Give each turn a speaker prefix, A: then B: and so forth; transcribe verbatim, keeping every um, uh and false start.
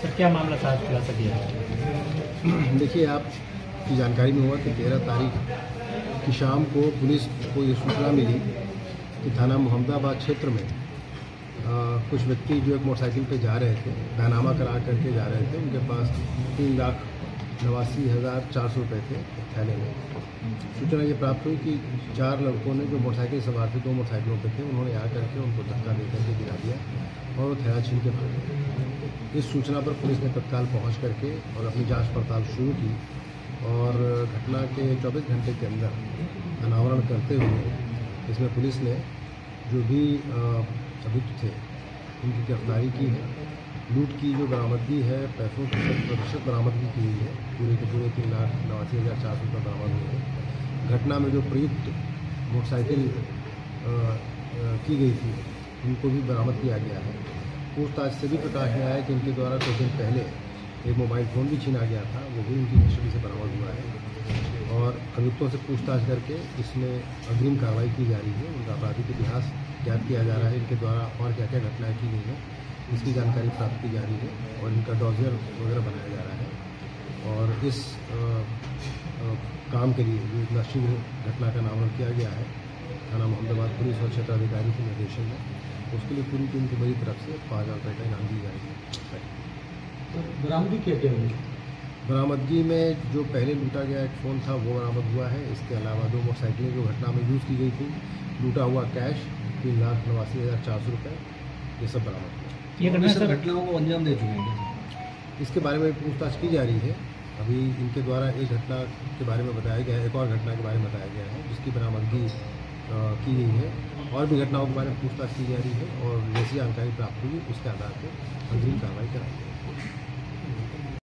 A: Sir क्या मामला था, आज खुलासा किया?
B: देखिए, आपकी जानकारी में हुआ कि तेरह तारीख की शाम को पुलिस को ये सूचना मिली कि थाना मोहम्मदाबाद क्षेत्र में आ, कुछ व्यक्ति जो एक मोटरसाइकिल पे जा रहे थे, बैनामा करा करके जा रहे थे। उनके पास तीन लाख नवासी हज़ार चार सौ रुपये थे थैले में। सूचना ये प्राप्त हुई कि चार लड़कों ने जो मोटरसाइकिल सवार थे, दो मोटरसाइकिलों पे थे, उन्होंने आ करके उनको धक्का दे करके गिरा दिया और वो थैला छीन के भाग गए। इस सूचना पर पुलिस ने तत्काल पहुंच करके और अपनी जांच पड़ताल शुरू की और घटना के चौबीस घंटे के अंदर अनावरण करते हुए इसमें पुलिस ने जो भी अभियुक्त थे उनकी गिरफ्तारी की है। लूट की जो बरामदगी है, पैसों की शत प्रतिशत बरामदगी की हुई है। पूरे के पूरे तीन लाख नवासी हज़ार चार सौ रुपये बरामद हुए हैं। घटना में जो प्रयुक्त मोटरसाइकिल की गई थी उनको भी बरामद किया गया है। पूछताछ से भी प्रकाश में आया कि इनके द्वारा कुछ दिन पहले एक मोबाइल फ़ोन भी छीना गया था, वो भी उनकी कस्टडी से बरामद हुआ है और अभियुक्तों से पूछताछ करके इसमें अग्रिम कार्रवाई की जा रही है। उनका आपराधिक इतिहास ज्ञात किया जा रहा है, इनके द्वारा और क्या क्या घटनाएँ की गई हैं इसकी जानकारी प्राप्त की जा रही है और इनका डॉजियर वगैरह बनाया जा रहा है। और इस आ, आ, काम के लिए जो इतना शीघ्र घटना का नामकरण किया गया है थाना मोहम्मदाबाद पुलिस और क्षेत्राधिकारी के निर्देशन में, उसके लिए पूरी टीम को मेरी तरफ से पाँच हज़ार रुपये का इनाम दी जाएगी।
A: बरामदगी क्या क्या हुई?
B: बरामदगी में जो पहले लूटा गया एक फ़ोन था वो बरामद हुआ है। इसके अलावा दो मोटरसाइकिलें जो घटना में यूज़ की गई थी, लूटा हुआ कैश तीन लाख नवासी हज़ार चार सौ रुपये, ये सब बरामद हुआ।
A: ये घटना सब
C: घटनाओं को अंजाम दे चुके हैं?
B: इसके बारे में पूछताछ की जा रही है। अभी इनके द्वारा एक घटना के बारे में बताया गया है, एक और घटना के बारे में बताया गया है जिसकी बरामदगी की गई है और भी घटनाओं के बारे में पूछताछ की जा रही है और जैसी जानकारी प्राप्त हुई उसके आधार पर अग्रिम कार्रवाई